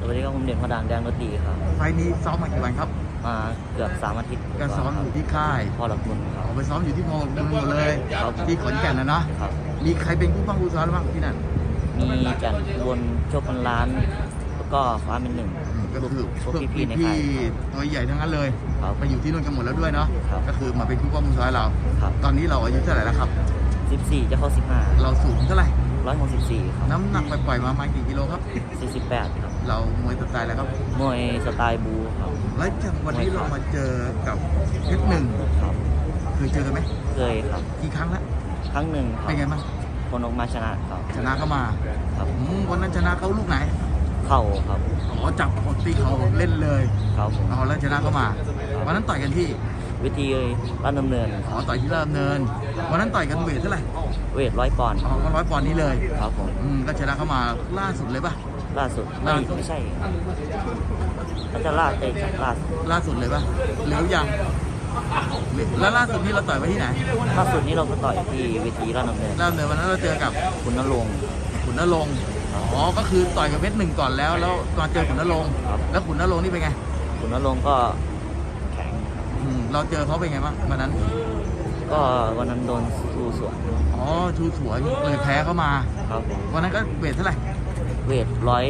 สวัสดีครับผมเด่นพดังแดงรถดีครับไฟนี้ซ้อมมากี่วันครับมาเกือบ3 อาทิตย์ก็ซ้อมอยู่ที่ค่ายพ่อหลักบุญครัออกไปซ้อมอยู่ที่พอหลักบุญหมดเลยที่ขอนแก่นนะเนาะมีใครเป็นผู้ป้องผู้ซ้อมบ้างที่นั่นมีแก่นบนโชคพันล้านแล้วก็ฟ้าเป็นหนึ่งก็คือพวกพี่ตัวใหญ่ทั้งนั้นเลยไปอยู่ที่นู่นกันหมดแล้วด้วยเนาะก็คือมาเป็นผู้ป้องผู้ซ้อมเราตอนนี้เราอายุเท่าไหร่แล้วครับ 14จะเข้า15 เราสูงเท่าไหร่ 164ครับน้ำหนักปล่อยมาประมาณกี่กิโลครับ 48ครับเรามวยสไตล์อะไรครับมวยสไตล์บูครับแล้วจากวันนี้เรามาเจอกับเพชรหนึ่งครับเคยเจอกันไหมเคยครับกี่ครั้งแล้วครั้งหนึ่งเป็นไงบ้างคนออกมาชนะครับชนะเข้ามาครับวันนั้นชนะเขาลูกไหนเข่าครับจับตีเขาเล่นเลยครับแล้วชนะเข้ามาวันนั้นต่อยกันที่วิธีราชดำเนินต่อยที่ราชดำเนินวันนั้นต่อยกันเวทเท่าไหร่เวท100 ปอนด์ก็100 ปอนด์นี้เลยครับผมก็ชนะเข้ามาล่าสุดเลยป่ะล่าสุดไม่ใช่ก็จะล่าสุดเลยป่ะเร็วยังแล้วล่าสุดนี้เราต่อยไปที่ไหนล่าสุดนี้เราก็ต่อยที่เวทีราชดำเนินวันนั้นเราเจอกับคุณณรงค์ก็คือต่อยกับเพชรหนึ่งก่อนแล้วมาเจอขุนนรงค์แล้วขุนนรงค์นี่เป็นไงขุนนรงค์ก็แข็งเราเจอเขาเป็นไงบ้างวันนั้นก็วันนั้นโดนชูสวนชูสวนเลยแพ้เข้ามาครับวันนั้นก็เวทเท่าไหร่เวท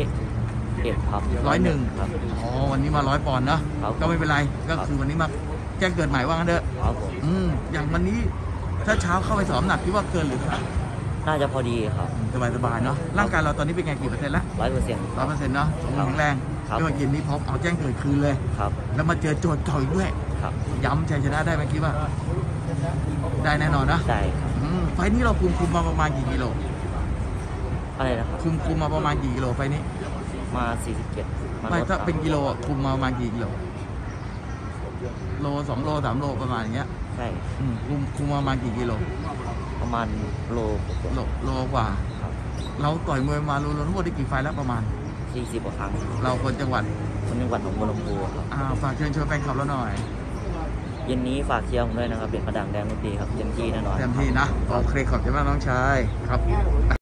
101ครับ 101ครับวันนี้มา100 ปอนด์เนาะก็ไม่เป็นไรก็คือวันนี้มาแจ้งเกิดใหม่ว่างั้นเถอะครับอย่างวันนี้ถ้าเช้าเข้าไปซ้อมหนักคิดว่าเกินหรือเท่าไหร่น่าจะพอดีครับสบายเนาะร่างกายเราตอนนี้เป็นไงกี่เปอร์เซ็นต์ละ100%เนาะสมบูรณ์แข็งแรงไม่ว่าเกมนี้พร้อมเอาแจ้งเกิดคืนเลยแล้วมาเจอโจทย์จ่อยด้วยย้ำชัยชนะได้ไหมคิดว่าได้แน่นอนนะได้ครับไฟนี้เราคุมมาประมาณกี่กิโลอะไรนะครับคุมมาประมาณกี่กิโลไฟนี้มา47 ไม่ถ้าเป็นกิโลคุมมาประมาณกี่กิโลโล2 โล 3 โลประมาณอย่างเงี้ยใช่คุมมาประมาณกี่กิโลประมาณโลกว่าเราต่อยมวยมารวมทั้งหมดได้กี่ไฟแล้วประมาณ 40 กว่าครั้งเราคนจังหวัดหนองบัวลำพูครับฝากเชิญชวนแฟนคลับเราหน่อยเย็นนี้ฝากเชียร์ผมด้วยนะครับเด่นพดังแดงรถดีครับเต็มที่แน่นอนเต็มที่นะโอเคขอบคุณมากน้องชายครับ